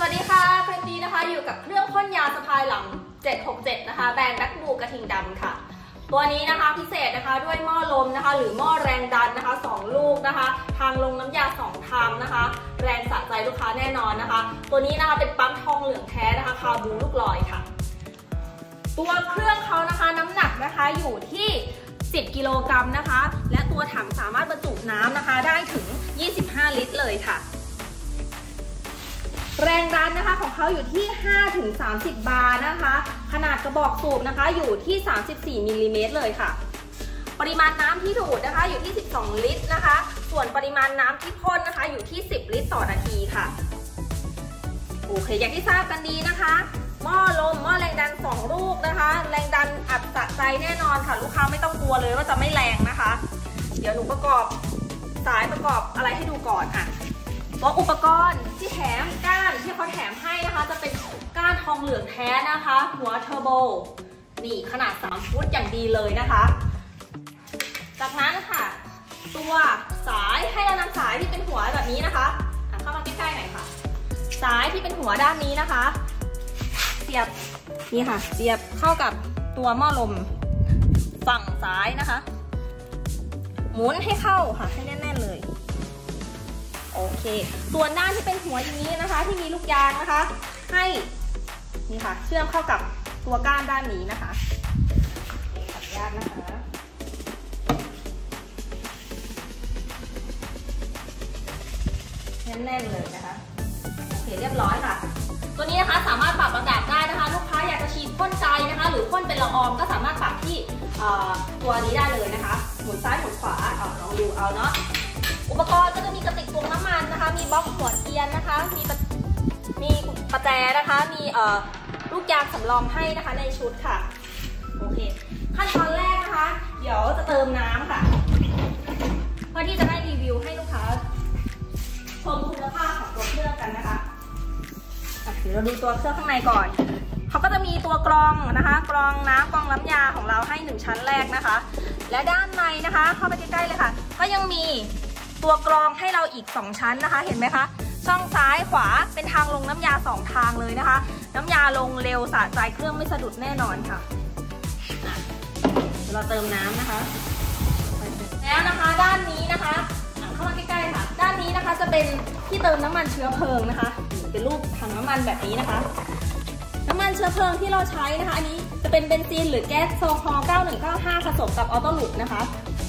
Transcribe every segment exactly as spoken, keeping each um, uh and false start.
วัสดีค่ะคลิปนี้นะคะอยู่กับเครื่องพ่นยาสะพายหลังเจ็ดหกเจ็ดนะคะแบรนด์แบ็คบูกระทิงดำค่ะตัวนี้นะคะพิเศษนะคะด้วยหม้อลมนะคะหรือหม้อแรงดันนะคะสองลูกนะคะทางลงน้ำยาสองทางนะคะแรงสะใจลูกค้าแน่นอนนะคะตัวนี้นะคะเป็นปั๊มทองเหลืองแท้นะคะคาบูลูกลอยค่ะตัวเครื่องเขานะคะน้ำหนักนะคะอยู่ที่สิบกิโลกรัมนะคะและตัวถังสามารถบรรจุน้ำนะคะได้ถึงยี่สิบห้าลิตรเลยค่ะแรงดันนะคะของเขาอยู่ที่ ห้าถึงสามสิบ บาร์นะคะขนาดกระบอกสูบนะคะอยู่ที่สามสิบสี่มิลลิเมตรเลยค่ะปริมาณน้ำที่ดูดนะคะอยู่ที่สิบสองลิตรนะคะส่วนปริมาณน้ำที่พ่นนะคะอยู่ที่สิบลิตรต่อนาทีค่ะโอเคอย่างที่ทราบกันดีนะคะหม้อลมหม้อแรงดันสองลูกนะคะแรงดันอัดสะใจแน่นอนค่ะลูกค้าไม่ต้องกลัวเลยว่าจะไม่แรงนะคะเดี๋ยวหนูประกอบสายประกอบอะไรให้ดูก่อนอ่ะตัวอุปกรณ์ที่แถมก้านที่เขาแถมให้นะคะจะเป็นก้านทองเหลืองแท้นะคะหัวเทอร์โบนี่ขนาดสามฟุตอย่างดีเลยนะคะจากนั้นค่ะตัวสายให้เรานำสายที่เป็นหัวแบบนี้นะคะเข้ามาใกล้ๆหน่อยค่ะสายที่เป็นหัวด้านนี้นะคะเสียบนี่ค่ะเสียบเข้ากับตัวหม้อลมฝั่งซ้ายนะคะหมุนให้เข้าค่ะให้แน่นๆเลยโอเคส่วนด้านที่เป็นหัวอย่างนี้นะคะที่มีลูกยางนะคะให้นี่ค่ะเชื่อมเข้ากับตัวก้านด้านนี้นะคะขออนุญาตนะคะแน่นๆเลยนะคะโอเคเรียบร้อยค่ะตัวนี้นะคะสามารถปรับระดับได้นะคะลูกค้าอยากจะฉีดพ่นไกลนะคะหรือพ่นเป็นละอองก็สามารถปรับที่ตัวนี้ได้เลยนะคะหมุนซ้ายหมุนขวาลองดูเอาเนาะอุปกรณ์ก็จะมีกระติกตวงน้ำมันนะคะมีบล็อกหัวเทียนนะคะมีมีประแจนะคะมีเอ่อลูกยางสำรองให้นะคะในชุดค่ะโอเคขั้นตอนแรกนะคะเดี๋ยวจะเติมน้ำค่ะเพื่อที่จะได้รีวิวให้ลูกค้าชมคุณภาพของตัวเครื่องกันนะคะเดี๋ยวเราดูตัวเครื่องข้างในก่อนเขาก็จะมีตัวกรองนะคะกรองน้ำกรองน้ำยาของเราให้หนึ่งชั้นแรกนะคะและด้านในนะคะเข้าไปใกล้ๆเลยค่ะก็ยังมีตัวกรองให้เราอีกสองชั้นนะคะเห็นไหมคะช่องซ้ายขวาเป็นทางลงน้ำยาสองทางเลยนะคะน้ำยาลงเร็วสะใจเครื่องไม่สะดุดแน่นอนค่ะเราเติมน้ำนะคะแล้วนะคะด้านนี้นะคะเข้ามาใกล้ๆค่ะด้านนี้นะคะจะเป็นที่เติมน้ำมันเชื้อเพลิงนะคะเป็นรูปถังน้ำมันแบบนี้นะคะน้ำมันเชื้อเพลิงที่เราใช้นะคะอันนี้จะเป็นเบนซินหรือแก๊สโซฮอล์เก้าหนึ่งเก้าห้าผสมกับออโต้ลูปนะคะ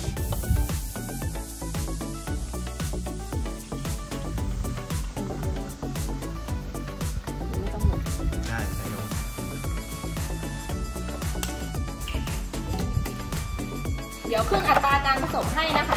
เดี๋ยวขึ้นอัตราการผสมให้นะคะ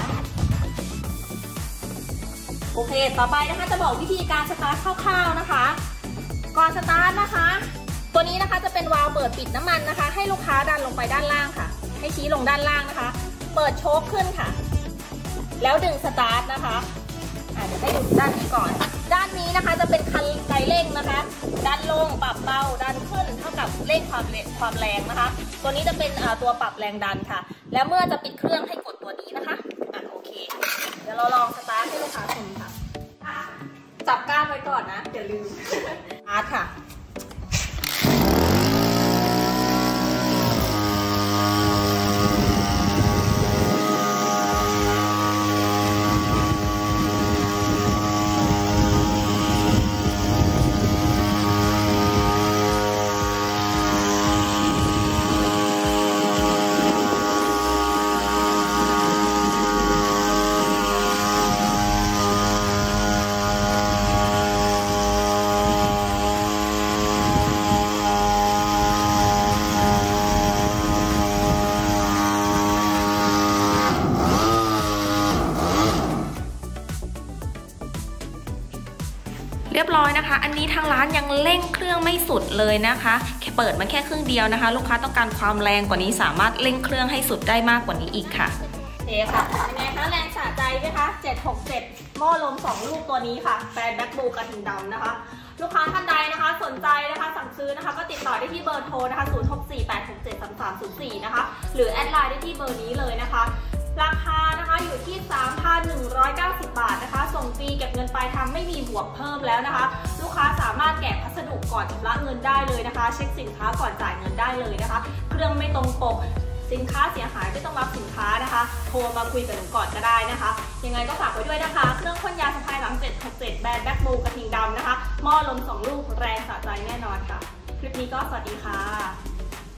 โอเคต่อไปนะคะจะบอกวิธีการสตาร์ทคร่าวๆนะคะก่อนสตาร์ทนะคะตัวนี้นะคะจะเป็นวาล์วเปิดปิดน้ำมันนะคะให้ลูกค้าดันลงไปด้านล่างค่ะให้ชี้ลงด้านล่างนะคะเปิดโชคขึ้นค่ะแล้วดึงสตาร์ทนะคะอ่ะเดี๋ยวได้ดูด้านนี้ก่อนด้านนี้นะคะจะเป็นคันไกเร่งนะคะดันลงปรับเบาดันขึ้นเท่ากับเร่งความความแรงนะคะตัวนี้จะเป็นตัวปรับแรงดันค่ะแล้วเมื่อจะปิดเครื่องให้กดตัวนี้นะคะอ่ะโอเคเดี๋ยวเราลองสตาร์ทให้ลูกค้าชมค่ะจับก้านไว้ก่อนนะอย่าลืมสตาร์ทค่ะเรียบร้อยนะคะอันนี้ทางร้านยังเร่งเครื่องไม่สุดเลยนะคะแค่เปิดมาแค่ครึ่งเดียวนะคะลูกค้าต้องการความแรงกว่านี้สามารถเร่งเครื่องให้สุดได้มากกว่านี้อีกค่ะโอเคค่ะเป็นไงคะแรงสะใจไหมคะเจ็ดหกเจ็ดหม้อลมสองลูกตัวนี้ค่ะแบรนด์แบ็คบูกระทิงดำนะคะลูกค้าท่านใดนะคะสนใจนะคะสั่งซื้อนะคะก็ติดต่อได้ที่เบอร์โทรนะคะศูนย์ หก สี่ แปด หก เจ็ด สาม สาม ศูนย์ สี่นะคะหรือแอดไลน์ได้ที่เบอร์นี้เลยนะคะ ราคานะคะอยู่ที่ สามพันหนึ่งร้อยเก้าสิบ บาทนะคะส่งฟรีเก็บเงินปลายทางไม่มีบวกเพิ่มแล้วนะคะลูกค้าสามารถแกะก่อนชำระเงินได้เลยนะคะเช็คสินค้าก่อนจ่ายเงินได้เลยนะคะเครื่องไม่ตรงปกสินค้าเสียหายไม่ต้องรับสินค้านะคะโทรมาคุยกับหนูก่อนก็ได้นะคะยังไงก็ฝากไว้ด้วยนะคะเครื่องพ่นยาสะพายหลังเจ็ดหกเจ็ดแบรนด์แบ็คบูกระทิงดำนะคะหม้อลมสองลูกแรงสะใจแน่นอนค่ะคลิปนี้ก็สวัสดีค่ะ